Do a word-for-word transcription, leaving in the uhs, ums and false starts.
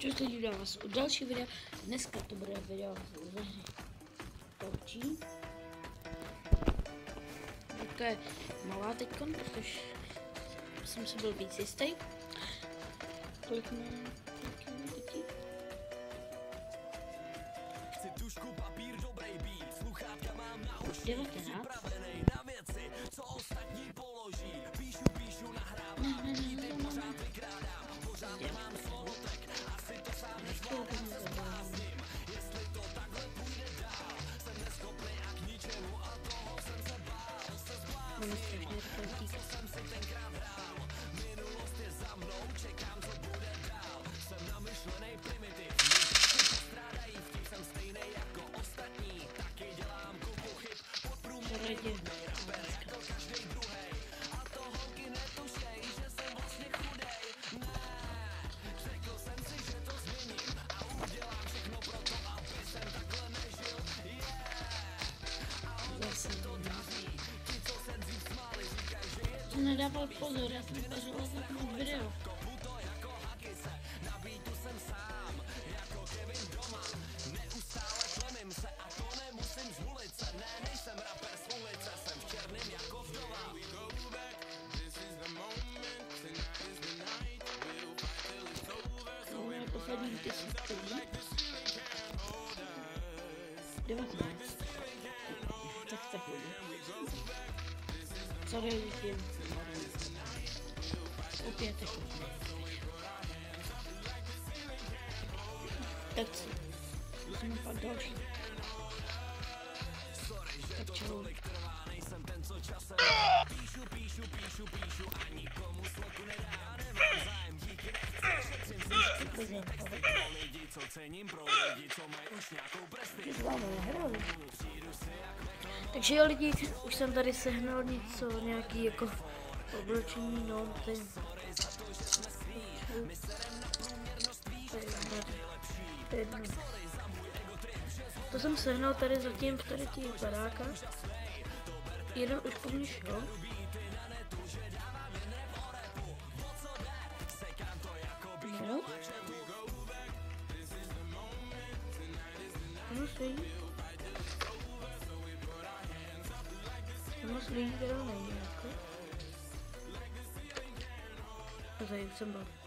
Čus lidi, vítám vás u další videa. Dneska to bude video ze hry P U B G. Teďka je malá teďkon, protože jsem si byl víc jistý. Kolik má děti? devatenáct. To nedával pozor, já jsem ukazoval takovou video. Poslední tisíc devatenáct. Tak tak bude. Sorry, lidi. Opět tak bude. Tak co? Musíme pak další. Tak čau. Píšu, píšu, píšu, píšu a nikomu sloku nedá, nemám zájem, díky nechci pro lidi, co cením, pro lidi, co mají už nějakou prestiž. Takže jo lidi, už jsem tady sehnal něco, nějaký jako oblečení, no, tady. To jsem sehnal tady zatím v tady těch baráka. Jeden už po mně šel. No. Ono stojí. Ono stojí, teda nejde jako. A tady jsem byl.